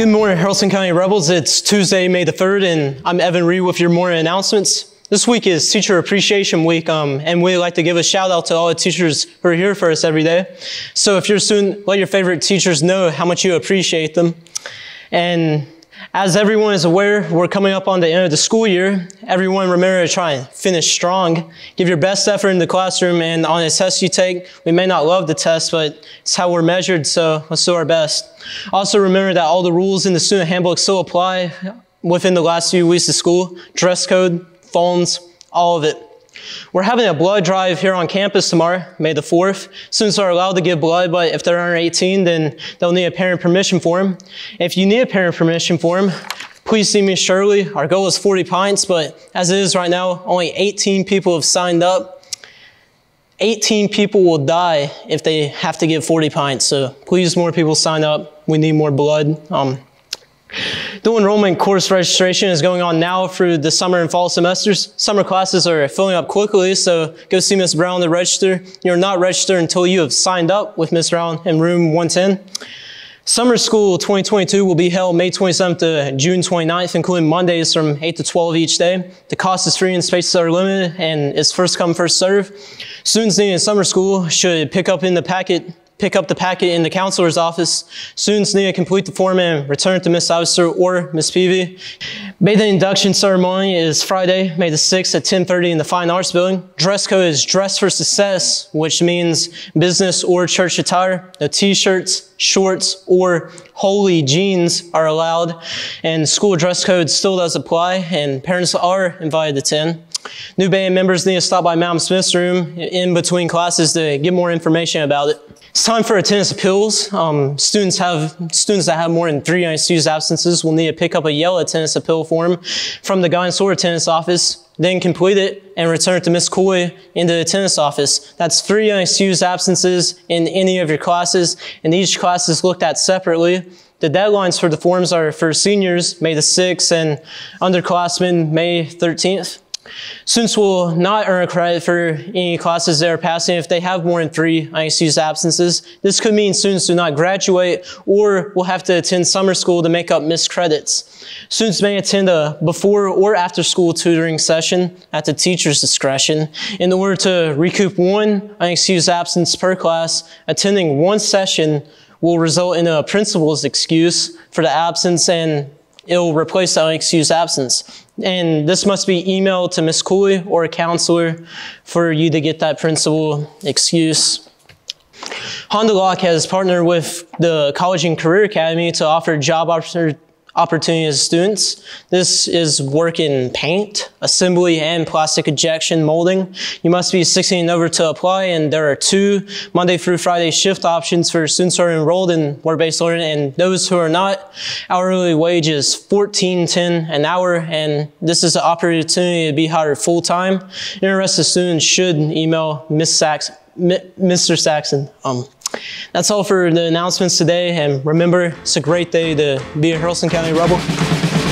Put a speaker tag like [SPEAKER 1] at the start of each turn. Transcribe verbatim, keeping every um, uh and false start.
[SPEAKER 1] Good morning, Haralson County Rebels. It's Tuesday, May the third, and I'm Evan Reed with your morning announcements. This week is Teacher Appreciation Week, um, and we'd like to give a shout out to all the teachers who are here for us every day. So if you're a student, let your favorite teachers know how much you appreciate them. And as everyone is aware, we're coming up on the end of the school year. Everyone remember to try and finish strong. Give your best effort in the classroom, and on a test you take, we may not love the test, but it's how we're measured, so let's do our best. Also remember that all the rules in the student handbook still apply within the last few weeks of school. Dress code, phones, all of it. We're having a blood drive here on campus tomorrow, May the fourth. Students are allowed to give blood, but if they're under eighteen, then they'll need a parent permission form. If you need a parent permission form, please see me Shirley. Our goal is forty pints, but as it is right now, only eighteen people have signed up. eighteen people will die if they have to give forty pints, so please more people sign up. We need more blood. Um, Dual enrollment course registration is going on now through the summer and fall semesters. Summer classes are filling up quickly, so go see Miz Brown to register. You're not registered until you have signed up with Miz Brown in room one ten. Summer School twenty twenty-two will be held May twenty-seventh to June twenty-ninth, including Mondays from eight to twelve each day. The cost is free and spaces are limited, and it's first come, first serve. Students needing summer school should pick up in the packet Pick up the packet in the counselor's office. Students need to complete the form and return it to Miz Allister or Miz Peavy. May the induction ceremony is Friday, May the sixth at ten thirty in the Fine Arts Building. Dress code is Dress for Success, which means business or church attire. No t-shirts, shorts, or holy jeans are allowed. And school dress code still does apply, and parents are invited to attend. New band members need to stop by Madam Smith's room in between classes to get more information about it. It's time for attendance appeals. Um, students have students that have more than three unexcused absences will need to pick up a yellow attendance appeal form from the guidance or attendance office, then complete it and return it to Miz Cooley in the attendance office. That's three unexcused absences in any of your classes, and each class is looked at separately. The deadlines for the forms are for seniors, May the sixth, and underclassmen, May thirteenth. Students will not earn credit for any classes they are passing if they have more than three unexcused absences. This could mean students do not graduate or will have to attend summer school to make up missed credits. Students may attend a before or after school tutoring session at the teacher's discretion. In order to recoup one unexcused absence per class, attending one session will result in a principal's excuse for the absence, and it will replace the unexcused absence. And this must be emailed to Miz Cooley or a counselor for you to get that principal excuse. Honda Lock has partnered with the College and Career Academy to offer job opportunities opportunities to students. This is work in paint, assembly, and plastic injection molding. You must be sixteen and over to apply, and there are two Monday through Friday shift options for students who are enrolled in work-based learning, and those who are not. Hourly wage is fourteen ten an hour, and this is an opportunity to be hired full-time. Interested students should email Miz Sax, Mister Saxon. Um, That's all for the announcements today, and remember, it's a great day to be a Haralson County Rebel.